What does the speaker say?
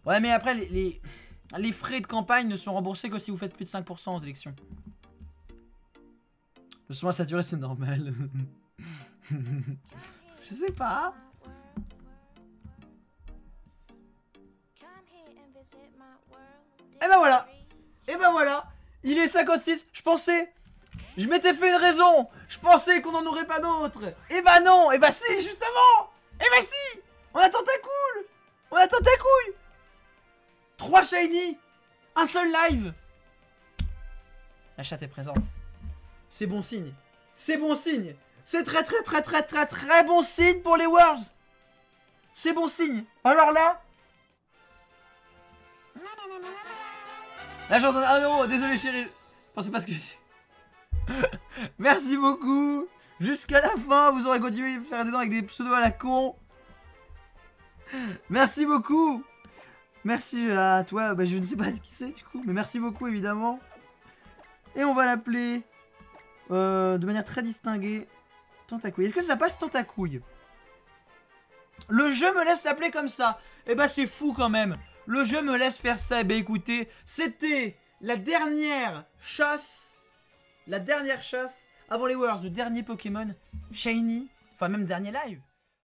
Ouais, mais après, les frais de campagne ne sont remboursés que si vous faites plus de 5% aux élections. Le son à saturer, c'est normal. Je sais pas. Et ben voilà. Et ben voilà. Il est 56. Je pensais. Je m'étais fait une raison. Je pensais qu'on n'en aurait pas d'autres. Et bah non. Et bah si, justement. Et bah si. On a Tentacool. On a Tentacouille. 3 shiny. Un seul live. La chatte est présente. C'est bon signe. C'est bon signe. C'est très bon signe pour les Worlds. C'est bon signe. Alors là. Là j'entends 1€. Désolé chérie. Je pensais pas ce que je dis. Merci beaucoup. Jusqu'à la fin, vous aurez continué à faire des dents avec des pseudos à la con. Merci beaucoup. Merci à toi. Bah, je ne sais pas qui c'est du coup. Mais merci beaucoup évidemment. Et on va l'appeler de manière très distinguée Tentacouille. Est-ce que ça passe Tentacouille? Le jeu me laisse l'appeler comme ça. Et bah c'est fou quand même. Le jeu me laisse faire ça. Et bah écoutez, c'était la dernière chasse. La dernière chasse avant les Worlds. Le dernier Pokémon Shiny. Enfin même dernier live.